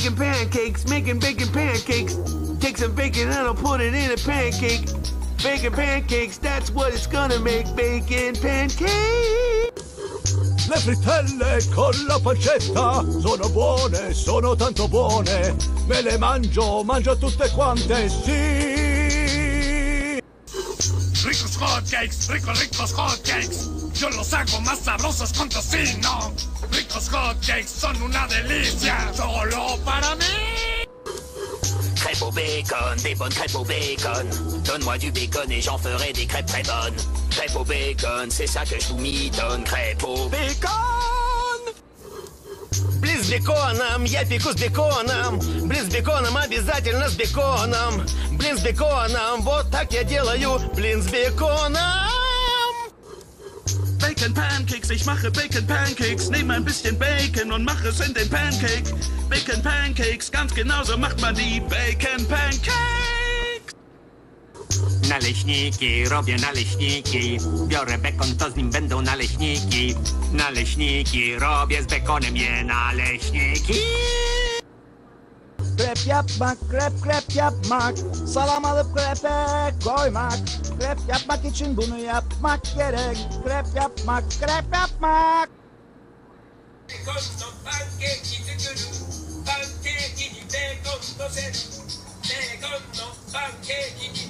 Making pancakes, making bacon pancakes. Take some bacon and I'll put it in a pancake. Bacon pancakes, that's what it's gonna make. Bacon pancakes. Le frittelle con la pancetta sono buone, sono tanto buone. Me le mangio, mangio tutte quante, sì. Ricos hotcakes, ricos hotcakes. Yo los hago más sabrosos con tocino. Ricos hotcakes son una delicia, solo para mí. Crêpes au bacon, des bonnes crêpes au bacon. Donne-moi du bacon et j'en ferai des crêpes très bonnes. Crêpes au bacon, c'est ça que je vous mitonne. Crêpes au bacon! Блин с беконом, я пеку с беконом. Блин с беконом, обязательно с беконом. Блин с беконом, вот так я делаю. Блин с беконом. Bacon Pancakes, ich mache Bacon Pancakes. Nehme ein bisschen Bacon und mache es in den Pancake. Bacon Pancakes, ganz genauso macht man die Bacon Pancakes. Naleśniki, robię naleśniki. Biorę bekon, to z nim będą naleśniki. Naleśniki, robię z bekonem je naleśniki. Krep yapmak, krep yapmak. Salam alıp krepe koymak. Krep yapmak için bunu yapmak gerek. Krep yapmak, krep yapmak. Secondo pancake pancake di bacon, secondo pancake